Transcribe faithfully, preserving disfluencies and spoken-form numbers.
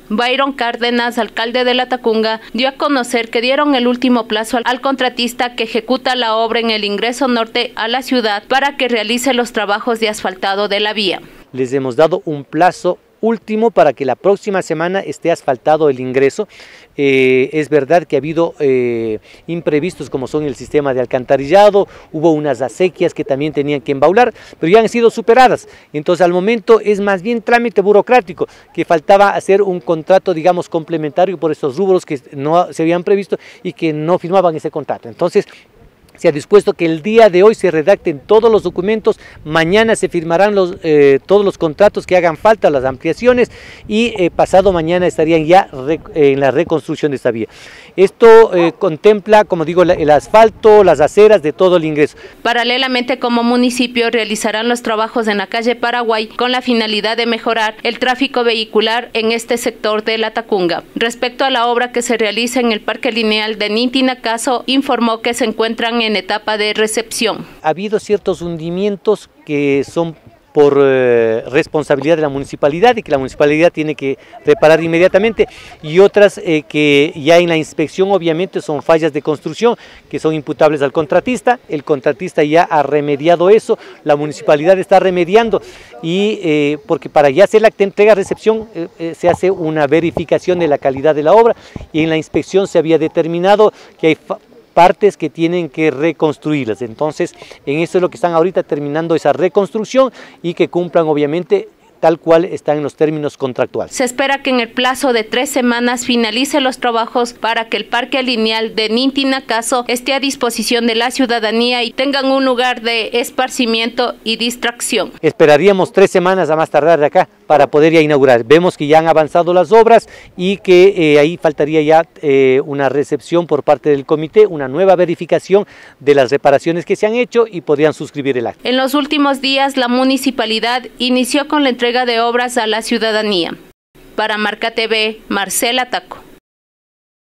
Byron Cárdenas, alcalde de Latacunga, dio a conocer que dieron el último plazo al contratista que ejecuta la obra en el ingreso norte a la ciudad para que realice los trabajos de asfaltado de la vía. Les hemos dado un plazo último para que la próxima semana esté asfaltado el ingreso. Eh, es verdad que ha habido eh, imprevistos como son el sistema de alcantarillado, hubo unas acequias que también tenían que embaular, pero ya han sido superadas. Entonces al momento es más bien trámite burocrático, que faltaba hacer un contrato, digamos, complementario por estos rubros que no se habían previsto y que no firmaban ese contrato. Entonces se ha dispuesto que el día de hoy se redacten todos los documentos, mañana se firmarán los, eh, todos los contratos que hagan falta, las ampliaciones, y eh, pasado mañana estarían ya re, eh, en la reconstrucción de esta vía. Esto eh, contempla, como digo, el asfalto, las aceras de todo el ingreso. Paralelamente, como municipio realizarán los trabajos en la calle Paraguay con la finalidad de mejorar el tráfico vehicular en este sector de Latacunga. Respecto a la obra que se realiza en el Parque Lineal de Nintinacazo, informó que se encuentran en etapa de recepción. Ha habido ciertos hundimientos que son por eh, responsabilidad de la municipalidad y que la municipalidad tiene que reparar inmediatamente, y otras eh, que ya en la inspección obviamente son fallas de construcción que son imputables al contratista. El contratista ya ha remediado eso, la municipalidad está remediando, y eh, porque para ya hacer la entrega-recepción eh, eh, se hace una verificación de la calidad de la obra, y en la inspección se había determinado que hay partes que tienen que reconstruirlas. Entonces, en eso es lo que están ahorita terminando esa reconstrucción y que cumplan obviamente tal cual están en los términos contractuales. Se espera que en el plazo de tres semanas finalice los trabajos para que el Parque Lineal de Nintinacazo esté a disposición de la ciudadanía y tengan un lugar de esparcimiento y distracción. Esperaríamos tres semanas a más tardar de acá para poder ya inaugurar. Vemos que ya han avanzado las obras y que eh, ahí faltaría ya eh, una recepción por parte del comité, una nueva verificación de las reparaciones que se han hecho, y podrían suscribir el acta. En los últimos días, la municipalidad inició con la entrega de obras a la ciudadanía. Para Marca T V, Marcela Taco.